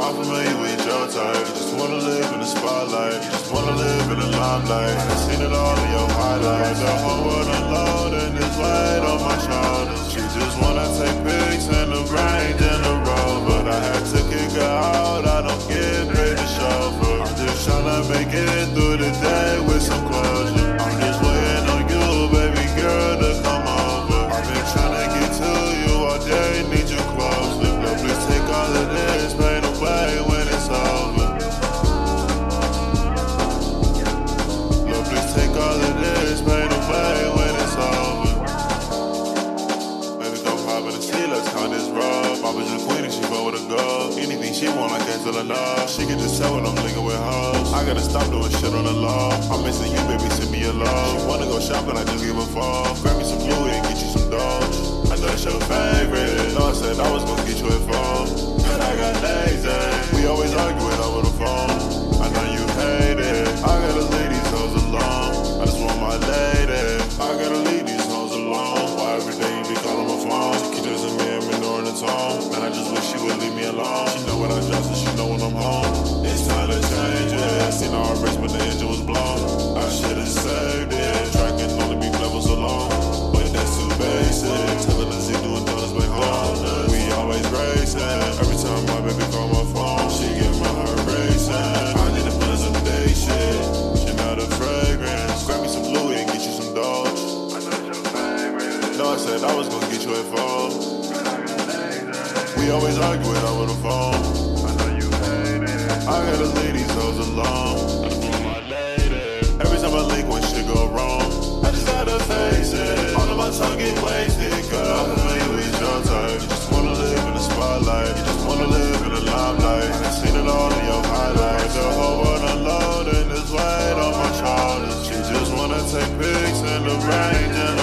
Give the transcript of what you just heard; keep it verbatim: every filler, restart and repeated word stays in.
I'm familiar with your type. You just wanna live in the spotlight. You just wanna live in the limelight. I've seen it all in your highlights. The whole world unloading this weight on my shoulders. She just wanna take pics in the range in the road, but I had to kick her out. I don't get paid to chauffeur. I'm just tryna make it through the day with some closure. I'm just waiting on you, baby girl, to come over. I've been tryna get to you all day, need you closer. No, please take all of this pain away when it's over. No, please take all of this pain away when it's over. Baby, go pop in the sea, let's count this rub. I was your queen and she go with a go. Anything she want, I can't tell her no. She can just tell when I'm linking with hoes. I gotta stop doing shit on the law. I'm missing you, baby, send me a love. She wanna go shopping, I just give a fall. Grab me some fluid and get you some dogs. I know it's your favorite. No, I said I was gonna get you involved, but I got lazy. We always arguing over the phone. I know you hate it. I gotta leave these hoes alone. I just want my lady. I gotta leave these hoes alone. Why every day you be calling my phone? She keeps using me and ignoring the tone. Man, I just wish she would leave me alone. She know what I dress and she know when I'm home. It's time to change it. I seen our race, but the engine was blown. I should've saved it. Track can only be level so long, but that's too basic. Telling the Z doing donuts back home. We always racing. Every time my baby call my phone, she get my heart racing. I need to put some day shit. She know the fragrance. Grab me some Louis and get you some dogs. I know it's your favorite. No, I said I was gonna get you involved. We always arguing over the phone. I know you hate it. I gotta leave these hoes alone. I just want my lady. Every time I link when shit go wrong, I just gotta face it. All of my tongue get wasted, girl. I'm familiar with your type. You just wanna live in the spotlight. You just wanna live in the limelight. I've seen it all in your highlights. The whole world unloading this weight on my shoulders. She just wanna take pics in the rain.